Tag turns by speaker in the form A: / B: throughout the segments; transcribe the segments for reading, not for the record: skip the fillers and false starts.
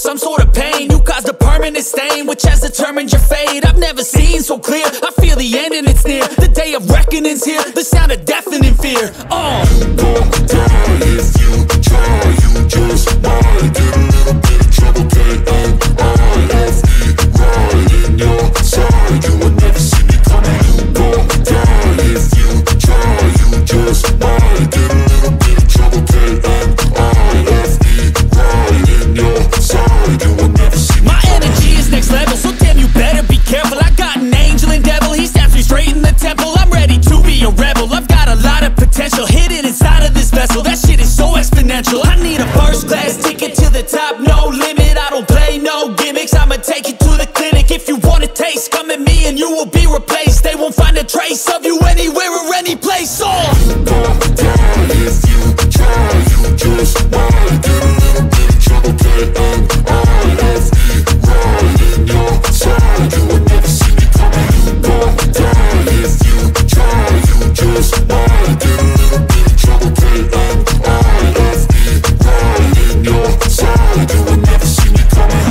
A: some sort of pain. You caused a permanent stain, which has determined your fate. I've never seen so clear, I feel the end and it's near. The day of reckoning's here, the sound of deafening fear.
B: You gon' die if you try, you just might get a little bit of trouble, K-N-I-F-E, right in your side, you will never see me coming. You gon' die if you try, you just might get a little bit of trouble, K-N-I-F-E, right in your side, you will never see me coming.
A: My energy is next level, so damn you better be careful. I got an angel and devil, he stabs me straight in the temple. I'm ready to be a rebel, I've got a lot of potential hidden inside of this vessel. That shit is so exponential. I need a first class ticket to the top, no limit. I don't play no gimmicks, I'ma take you to the clinic. If you want a taste, come at me and you will be replaced. They won't find a trace of you anywhere or any place.
B: You gon' die if you try, you just might get a little bit of trouble, K-N-I-F-E, right in your side, you will never see me coming. You gon' die if you try, you just might get a little bit of trouble, K-N-I-F-E, right in your side, you will never see me coming.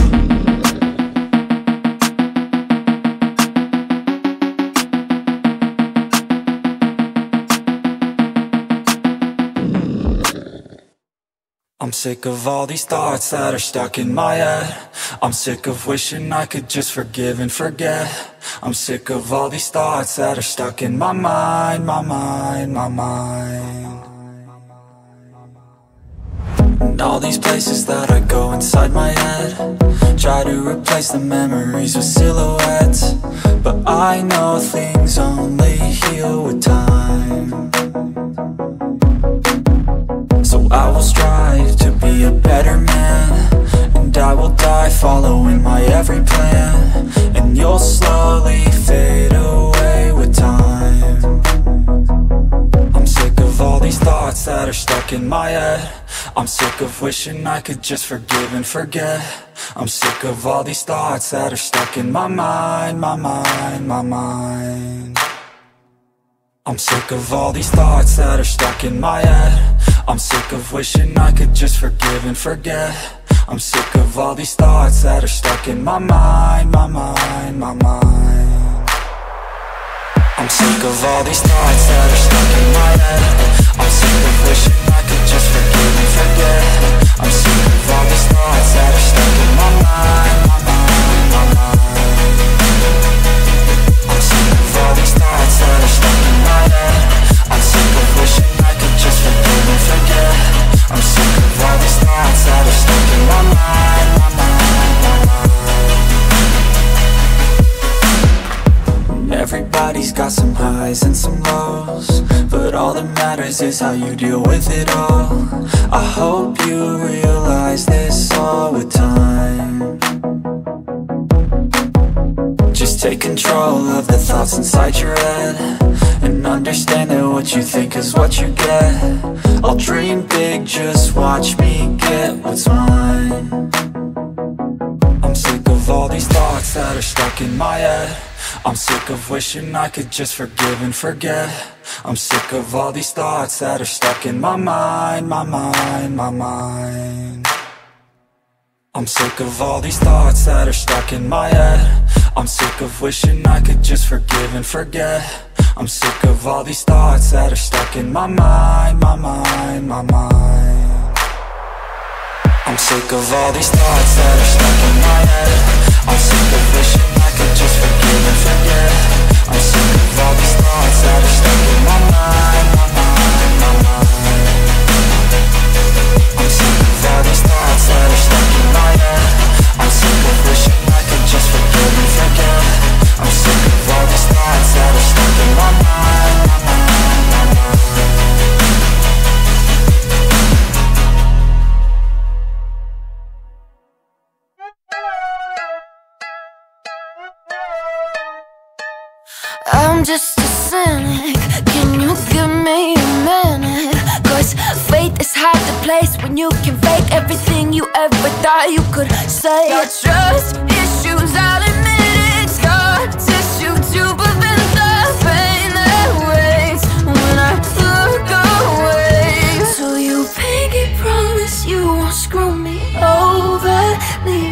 C: I'm sick of all these thoughts that are stuck in my head. I'm sick of wishing I could just forgive and forget. I'm sick of all these thoughts that are stuck in my mind, my mind, my mind. And all these places that I go inside my head, try to replace the memories with silhouettes, but I know things only heal with time. So I will strive to be a better man, and I will die following my every plan, and you'll slowly fade away with time. I'm sick of all these thoughts that are stuck in my head. I'm sick of wishing I could just forgive and forget. I'm sick of all these thoughts that are stuck in my mind, my mind, my mind. I'm sick of all these thoughts that are stuck in my head. I'm sick of wishing I could just forgive and forget. I'm sick of all these thoughts that are stuck in my mind, my mind, my mind. I'm sick of all these thoughts that are stuck in my head. I'm sick of wishing I could just forgive and forget. I'm sick of all these thoughts that are stuck in my mind, my mind, my mind. I'm sick of all these thoughts that are stuck in my head. I'm sick of wishing I could just forgive and forget. I'm sick of all these thoughts that are stuck in my mind, my mind, my mind. Everybody's got some highs and some lows, but all that matters is how you deal with it all. I hope you realize this all with time. Just take control of the thoughts inside your head, and understand that what you think is what you get. I'll dream big, just watch me get what's mine. I'm sick of all these thoughts that are stuck in my head. I'm sick of wishing I could just forgive and forget. I'm sick of all these thoughts that are stuck in my mind, my mind, my mind. I'm sick of all these thoughts that are stuck in my head. I'm sick of wishing I could just forgive and forget. I'm sick of all these thoughts that are stuck in my mind, my mind, my mind. I'm sick of all these thoughts that are stuck in my head. I'm sick of wishing I could just forgive and forget. I'm sick of all these thoughts that are stuck in my mind, my mind, my mind. I'm sick of all these thoughts that are stuck in my head. I'm sick of wishing I could just forgive and forget. I'm sick of all these thoughts that are stuck in my mind, my mind, my mind.
D: I'm just a cynic, can you give me a minute? Cause faith is hard to place when you can fake everything you ever thought you could say. Your trust issues, I'll admit it. Scar tissue to prevent the pain that waits when I look away. So you pinky promise you won't screw me over, leave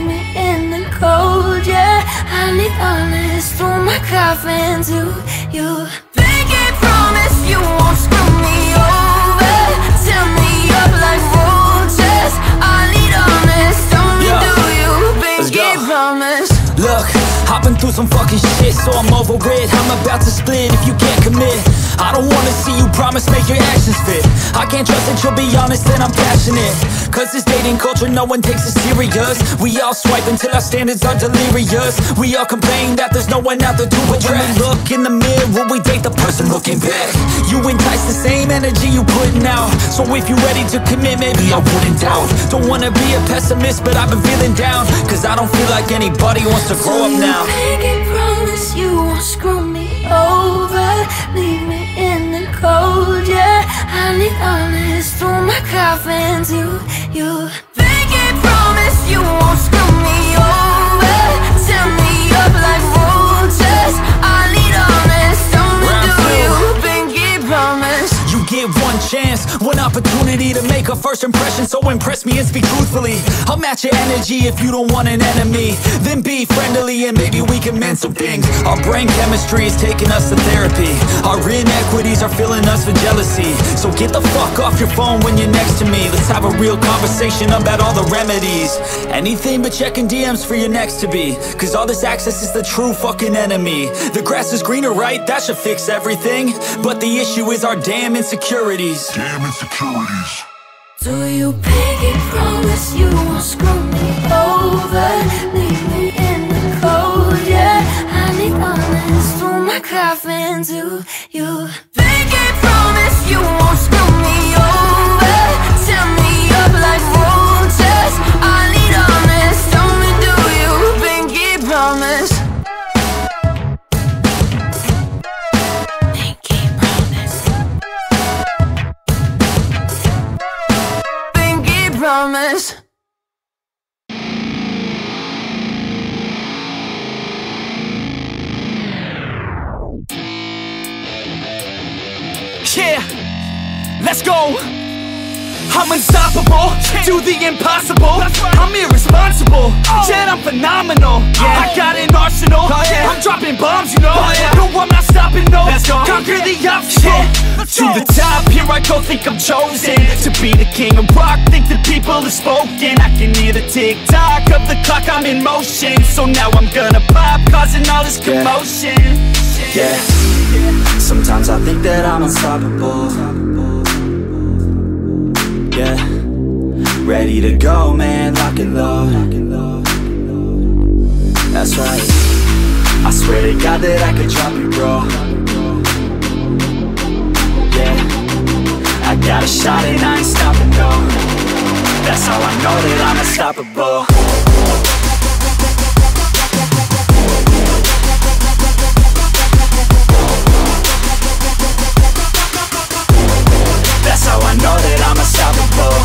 D: my coffin to you. Pinky promise you won't screw me over. Tell me up like roaches. I need honest, only do you. Pinky promise.
A: Look, I've been through some fucking shit, so I'm over it. I'm about to split if you can't commit. I don't wanna see you promise, make your actions fit. I can't trust that you'll be honest and I'm passionate. Cause this dating culture, no one takes it serious. We all swipe until our standards are delirious. We all complain that there's no one out there to address. When we look in the mirror, we date the person looking back. You entice the same energy you putting out. So if you're ready to commit, maybe I wouldn't doubt. Don't wanna be a pessimist, but I've been feeling down. Cause I don't feel like anybody wants to grow up now.
D: Pinky promise you won't screw me over. Leave me in the cold, yeah. I need honest, through my coffin to you. Pinky promise you won't screw me over. Tell me up like roaches. I need honest, only do you. Pinky promise.
A: You get one chance, one opportunity to make a first impression. So impress me and speak truthfully. I'll match your energy if you don't want an enemy. Then be friendly and maybe we can mend some things. Our brain chemistry is taking us to therapy. Our inequities are filling us with jealousy. So get the fuck off your phone when you're next to me. Let's have a real conversation about all the remedies. Anything but checking DMs for your next to be. Cause all this access is the true fucking enemy. The grass is greener, right? That should fix everything. But the issue is our damn insecurities.
B: Damn insecurities.
D: Do you pinky promise you won't screw me over? Leave me in the cold, yeah. I need honest, through my coffin to you. Pinky promise you won't screw me over. Tell me up like roaches. I need honest, only do you. Pinky promise. Pinky promise. Pinky promise.
A: Yeah, let's go. I'm unstoppable, do the impossible. I'm irresponsible, yet I'm phenomenal. I got an arsenal, I'm dropping bombs, you know. No, I'm not stopping, no. Conquer the obstacle. To the top, here I go, think I'm chosen to be the king of rock, think the people have spoken. I can hear the tick-tock of the clock, I'm in motion. So now I'm gonna pop, causing all this commotion.
C: Yeah, sometimes I think that I'm unstoppable. Yeah, ready to go, man, lock and load. That's right, I swear to God that I could drop you, bro. Yeah, I got a shot and I ain't stopping, no. That's how I know that I'm unstoppable. That's how I know that I'm unstoppable.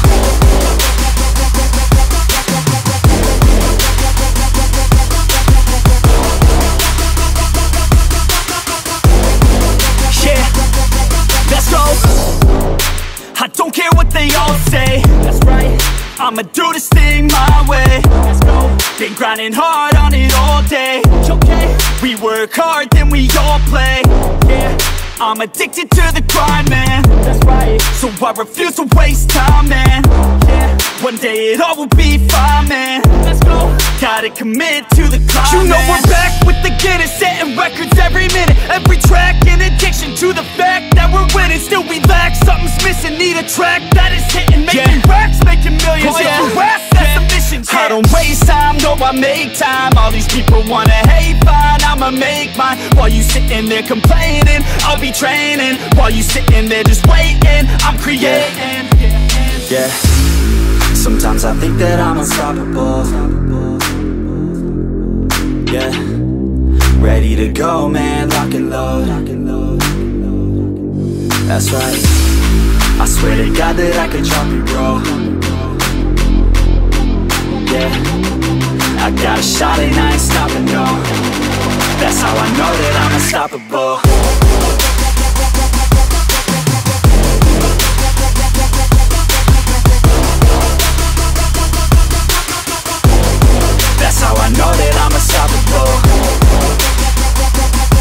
C: Yeah, let's go. I don't care what they all say. That's right, I'ma do this thing my way. Let's go. Been grinding hard on it all day. Okay, we work hard, then we all play. Yeah, I'm addicted to the grind, man. That's right, so I refuse to waste time, man. Yeah, one day it all will be fine, man. Let's go. Gotta commit to the climb. You know we're back with the Guinness, setting records every minute, every track. In addiction to the fact that we're winning, still we lack something's missing. Need a track that is hitting, making racks, making millions. Oh, yeah. That's the mission. I don't waste time, no, I make time. All these people wanna hate, fine, I'ma make mine. While you sitting there complaining, I'll be training. While you sitting there just waiting, I'm creating. Yeah, sometimes I think that I'm unstoppable. Yeah, ready to go, man, lock and load. That's right, I swear to God that I could drop you, bro. Yeah, I got a shot and I ain't stopping, no. That's how I know that I'm unstoppable. That's how I know that I'm unstoppable.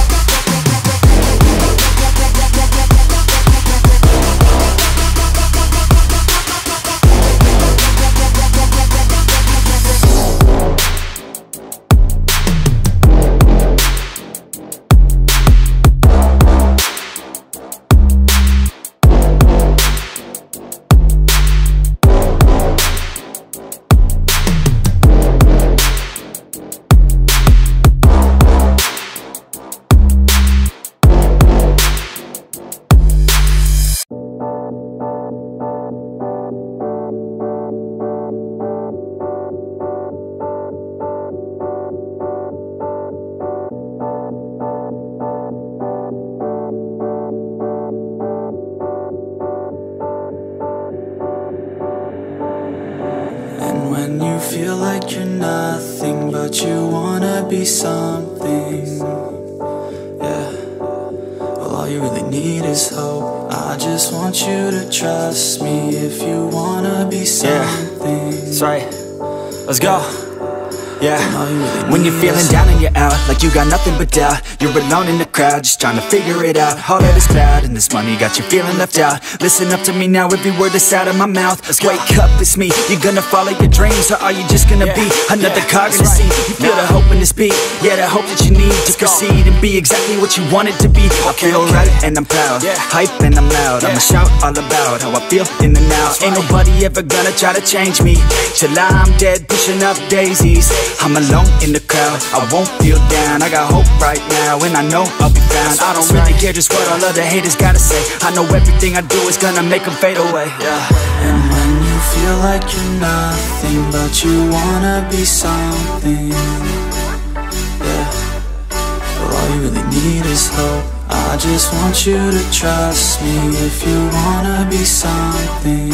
C: nothing, but you wanna be something. Yeah. Well, all you really need is hope. I just want you to trust me if you wanna be something.
A: That's right. Let's go. Yeah, when you're feeling down and you're out, like you got nothing but doubt, you're alone in the crowd, just trying to figure it out. All of this cloud and this money got you feeling left out. Listen up to me now, every word that's out of my mouth. Wake up, it's me, you're gonna follow your dreams, or are you just gonna be another cog in the scene? You feel the hope in this beat, yeah, the hope that you need to proceed and be exactly what you want it to be. I feel right and I'm proud, hype and I'm loud, I'ma shout all about how I feel in the now. Ain't nobody ever gonna try to change me, till I'm dead pushing up daisies. I'm alone in the crowd, I won't feel down. I got hope right now, and I know I'll be found. I don't really care just what all other haters gotta say. I know everything I do is gonna make them fade away.
C: And when you feel like you're nothing, but you wanna be something. Yeah. Well, all you really need is hope. I just want you to trust me if you wanna be something.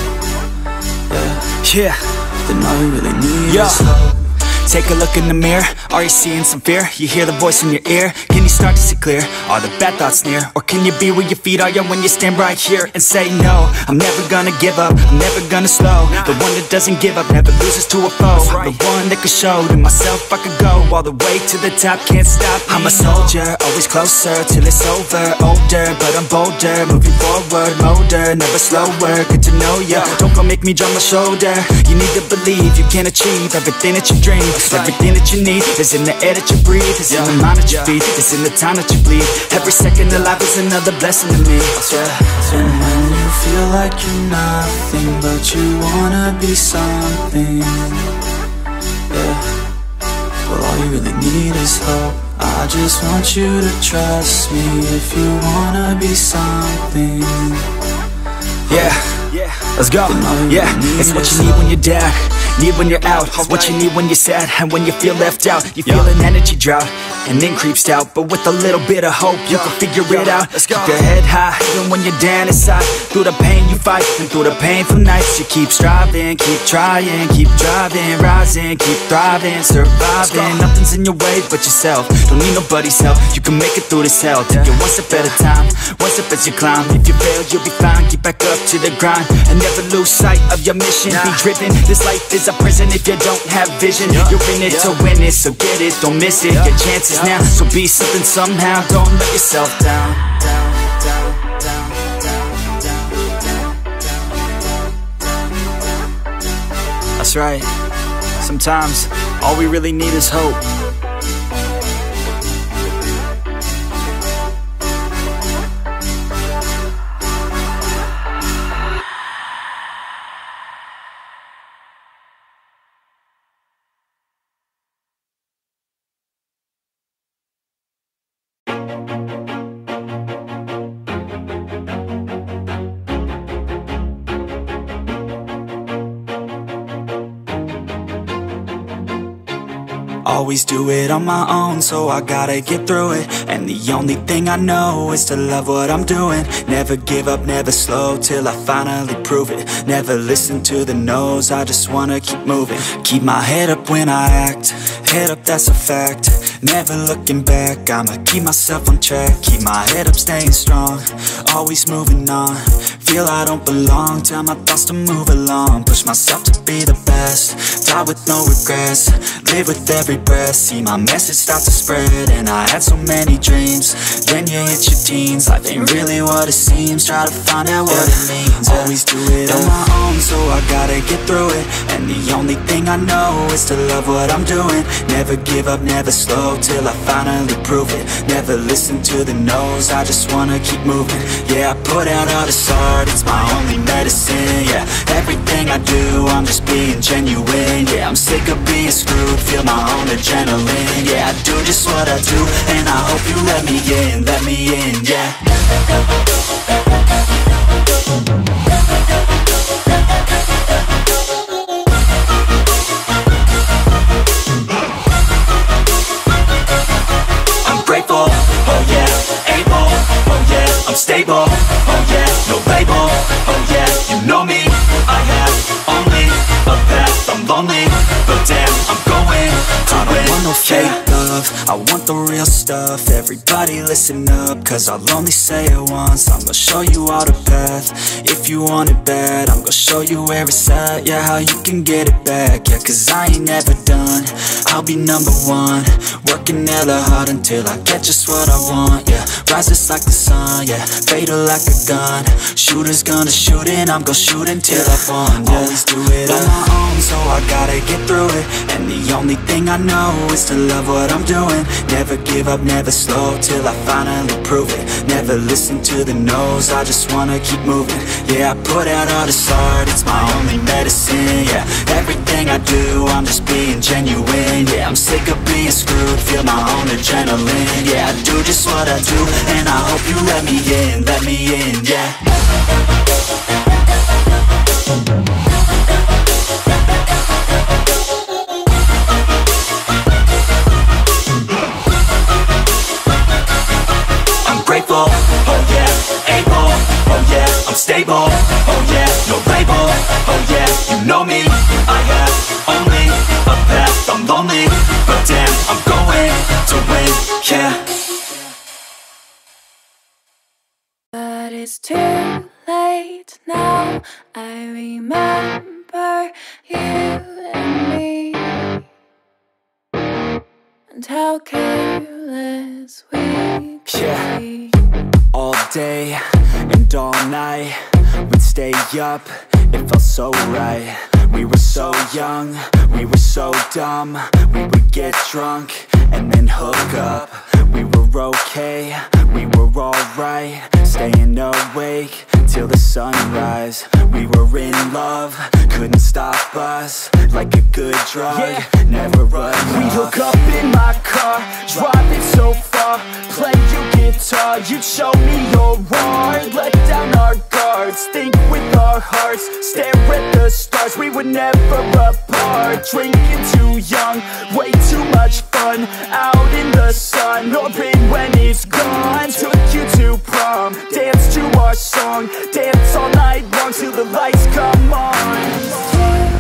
C: Yeah. Then all you really need is hope.
A: Take a look in the mirror, are you seeing some fear? You hear the voice in your ear, can you start to see clear? Are the bad thoughts near? Or can you be where your feet are, yeah, when you stand right here and say no? I'm never gonna give up, I'm never gonna slow. The one that doesn't give up, never loses to a foe. The one that could show to myself I could go all the way to the top, can't stop me. I'm a soldier, always closer till it's over. Older, but I'm bolder, moving forward, motor, never slower. Good to know ya, don't go make me drop my shoulder. You need to believe you can achieve everything that you dream. Everything that you need is in the air that you breathe, it's in the mind that you feed, it's in the time that you bleed. Every second of life is another blessing to me.
C: And when you feel like you're nothing, but you wanna be something. Yeah. Well, all you really need is hope. I just want you to trust me if you wanna be something.
A: Yeah. Let's go. Yeah, it's what you need when you're down, need when you're out. It's what you need when you're sad and when you feel left out. You feel an energy drought and then creeps out, but with a little bit of hope you can figure it out. Keep your head high even when you're down inside. Through the pain you fight and through the painful nights you keep striving, keep trying, keep driving, rising, keep thriving, surviving. Nothing's in your way but yourself, don't need nobody's help. You can make it through this hell, take it one step at a time, one step as you climb. If you fail you'll be fine, get back up to the grind and never lose sight of your mission. Be driven, this life is a prison if you don't have vision. You're in it to win it, so get it, don't miss it. Your chances now, so be something somehow. Don't let yourself down. That's right. Sometimes all we really need is hope. Always do it on my own, so I gotta get through it. And the only thing I know is to love what I'm doing. Never give up, never slow, till I finally prove it. Never listen to the no's, I just wanna keep moving. Keep my head up when I act, head up, that's a fact. Never looking back, I'ma keep myself on track. Keep my head up, staying strong, always moving on. Feel I don't belong, tell my thoughts to move along. Push myself to be the best, die with no regrets. Live with every breath, see my message start to spread. And I had so many dreams, then you hit your teens. Life ain't really what it seems, try to find out what it means. Always do it on my own, so I gotta get through it. And the only thing I know is to love what I'm doing. Never give up, never slow, till I finally prove it. Never listen to the no's, I just wanna keep moving. Yeah, I put out all this art, it's my only medicine. Yeah, everything I do, I'm just being genuine. Yeah, I'm sick of being screwed, feel my own adrenaline. Yeah, I do just what I do, and I hope you let me in, yeah. I'm grateful, oh yeah, able, oh yeah, I'm stable, oh yeah, no label, oh yeah, you know me, I have only a path, I'm lonely, but damn, I'm
C: fake love, I want the real stuff. Everybody listen up, cause I'll only say it once. I'm gonna show you all the path. If you want it bad, I'm gonna show you where it's at. Yeah, how you can get it back. Yeah, cause I ain't never done. I'll be number one, working hella hard until I get just what I want. Yeah, rises like the sun, yeah, fatal like a gun. Shooter's gonna shoot and I'm gonna shoot until I won. Yeah, always do it on my own, so I gotta get through it. And the only thing I know is to love what I'm doing. Never give up, never slow, till I finally prove it. Never listen to the no's, I just wanna keep moving. Yeah, I put out all this art, it's my only medicine. Yeah, everything I do, I'm just being genuine. Yeah, I'm sick of being screwed, feel my own adrenaline. Yeah, I do just what I do, and I hope you let me in, yeah. Grateful, oh yeah, able, oh yeah, I'm stable, oh yeah, no label, oh yeah, you know me, I have only a path, I'm lonely, but damn, I'm going to win, yeah.
D: But it's too late now, I remember you and me, and how careless we
C: yeah. All day and all night, we'd stay up, it felt so right. We were so young, we were so dumb. We would get drunk and then hook up. We were okay, we were alright, staying awake till the sunrise. We were in love, couldn't stop us. Like a good drug, yeah. Never run off.
A: We'd hook up in my car, driving so far, play you guitar, you'd show me your art. Let down our guards, think with our hearts, stare at the stars. We were never apart, drinking too young, way too much fun, out in the sun, hoping when it's gone. Took you to prom, dance to our song, dance all night long till the lights come on.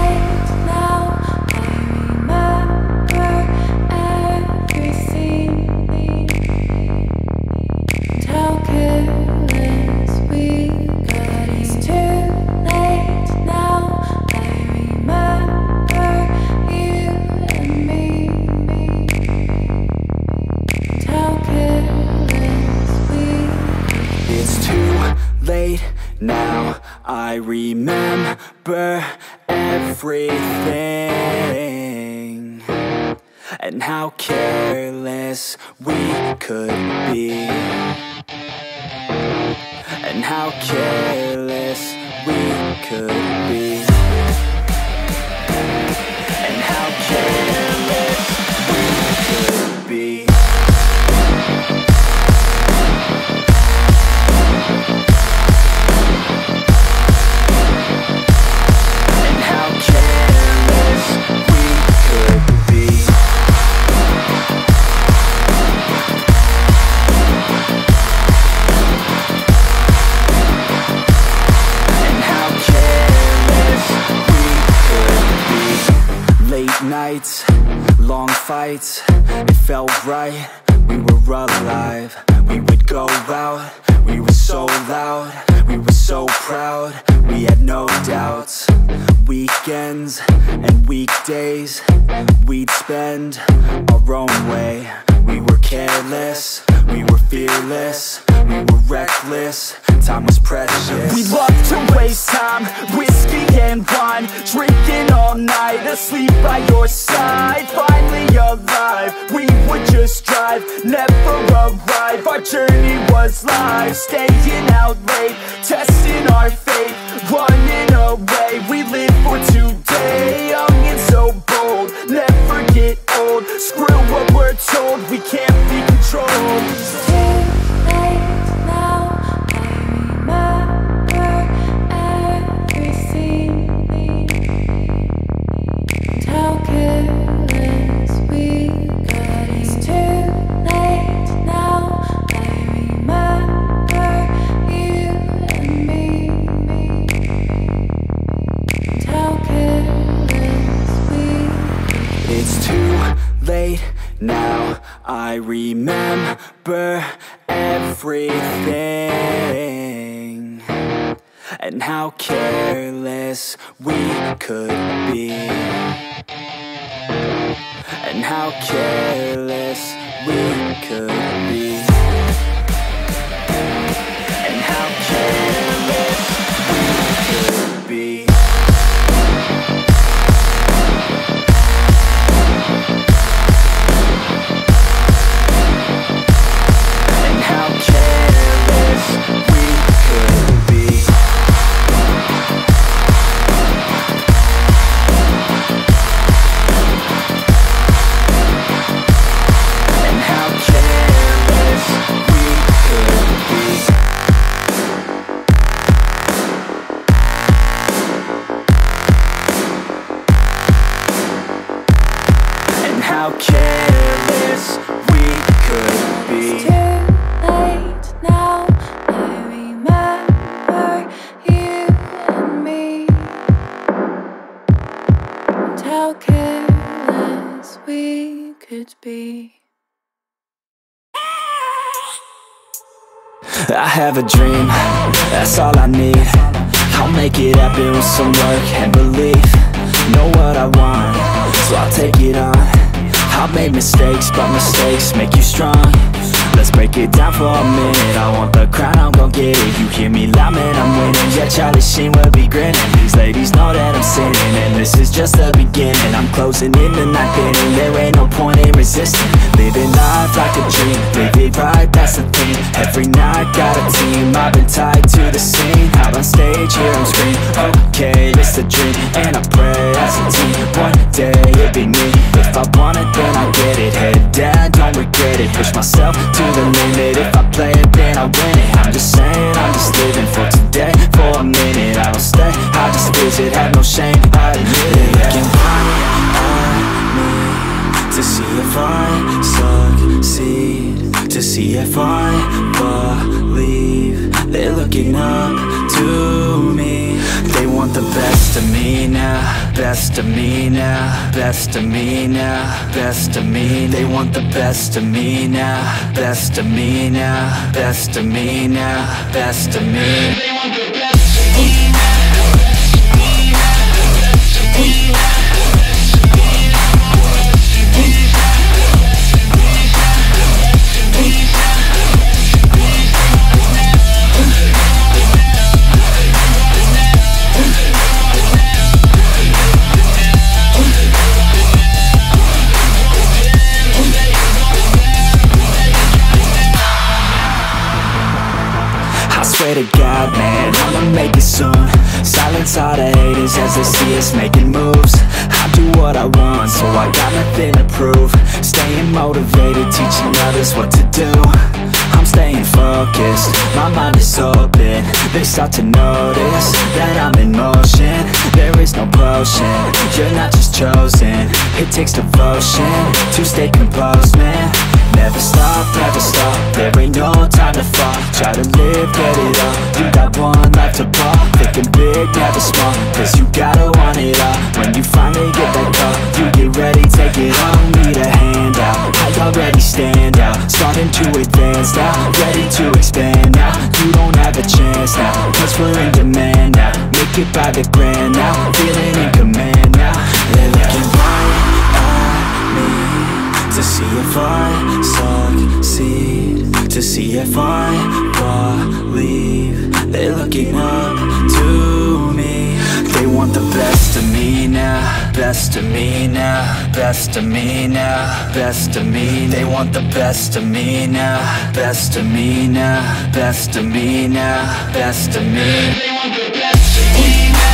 C: Now I remember everything, and how careless we could be, and how careless we could be, and how careless we could be. Nights, long fights, it felt right, we were alive. We would go out, we were so loud, we were so proud, we had no doubts. Weekends and weekdays, we'd spend our own way. We were careless, we were fearless, we were reckless, time was precious.
A: We loved to waste time, whiskey and wine, drinking all night, asleep by your side. Finally alive, we would just drive, never arrive. Our journey was live, staying out late, testing our fate, running away. We live for today, young and so bold, never get old. Screw what we're told, we can't be controlled.
C: late now, I remember everything, and how careless we could be, and how careless we could be, and how careless we could be. And how careless we could be. And how careless we could be. And how careless we could be.
D: It's too late now, I remember you and me, and how careless we could be.
C: I have a dream, that's all I need. I'll make it happen with some work and belief. Know what I want, so I'll take it on. I've made mistakes, but mistakes make you strong. Let's break it down for a minute. I want the crown, I'm gon' get it. You hear me loud, man, I'm winning. Yeah, Charlie Sheen will be grinning. These ladies know that I'm sinning, and this is just the beginning. I'm closing in the ninth inning, there ain't no point in resisting. Living life like a dream, live it right, that's the thing. Every night, got a team, I've been tied to the scene. Out on stage, here I'm screaming, okay, it's a dream. And I pray as a team, one day it'll be me. If I want it, then I get it. Head down, don't regret it. Push myself to the limit. If I play it, then I win it. I'm just saying, I'm just living for today. For a minute, I don't stay, I just visit. Have no shame, I admit it. Looking right at me to see if I succeed, to see if I believe. They're looking up to me. They want the best of me now, best of me now, best of me now, best of me. They want the best of me now, best of me now, best of me now, best of me. They want the best of me now. Swear to God, man, I'ma make it soon. Silence all the haters as they see us making moves. I do what I want, so I got nothing to prove. Staying motivated, teaching others what to do. I'm staying focused, my mind is open. They start to notice that I'm in motion. There is no potion, you're not just chosen. It takes devotion to stay composed, man. Never stop, there ain't no time to fall. Try to live, get it up, you got one life to ball. Thinking big, never small, cause you gotta want it all. When you finally get that call, you get ready, take it on. Need a handout, I already stand out. Starting to advance now, ready to expand now. You don't have a chance now, cause we're in demand now. Make it by the grand now, feeling in command now. They're looking right at me to see if I succeed, to see if I believe. They're looking up to me. They want the best of me now, best of me now, best of me now, best of me. They want the best of me now, best of me now, best of me now, best of me. They want the best of me now.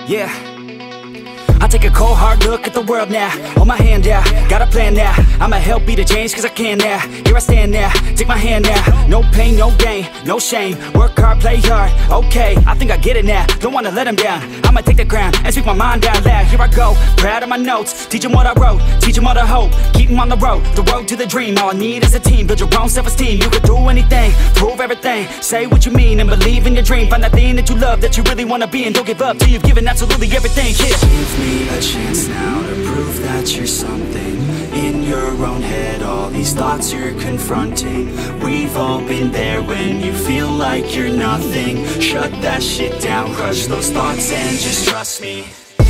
A: Yeah, I take a cold hard look at the world now. Hold my hand out, got a plan now. I'ma help be the change cause I can now. Here I stand now, take my hand now. No pain, no gain, no shame. Work hard, play hard, okay, I think I get it now. Don't wanna let them down, I'ma take the ground and speak my mind out loud. Here I go, proud of my notes. Teach them what I wrote, teach them all the hope. Keep them on the road to the dream. All I need is a team, build your own self-esteem. You can do anything, prove everything. Say what you mean and believe in your dream. Find that thing that you love, that you really wanna be. And don't give up till you've given absolutely everything. Yeah.
C: Give me a chance now to prove that you're something. In your own head, all these thoughts you're confronting. We've all been there when you feel like you're nothing. Shut that shit down, crush those thoughts and just trust me.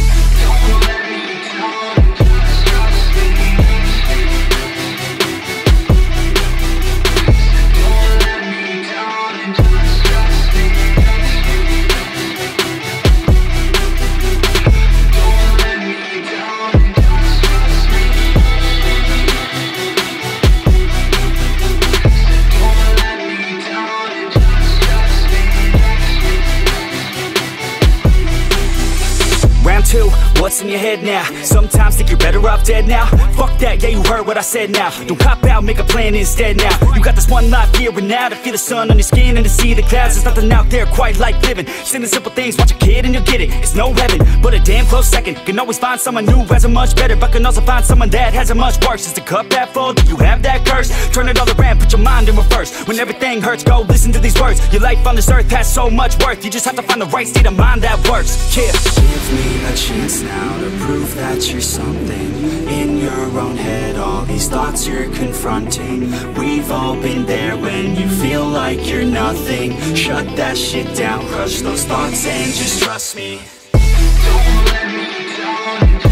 A: Two, what's in your head now? Sometimes think you're better off dead now. Fuck that, yeah, you heard what I said now. Don't cop out, make a plan instead now. You got this one life here and now to feel the sun on your skin and to see the clouds. There's nothing out there quite like living. Send the simple things, watch a kid and you'll get it. It's no heaven, but a damn close second. Can always find someone new who has it much better, but can also find someone that has it much worse. Is the cup that full? Do you have that curse? Turn it all around, put your mind in reverse. When everything hurts, go listen to these words. Your life on this earth has so much worth. You just have to find the right state of mind that works. Yeah.
C: Give me a chance now to prove that you're something. In your own head, all these thoughts you're confronting. We've all been there when you feel like you're nothing. Shut that shit down, crush those thoughts and just trust me. Don't let me down.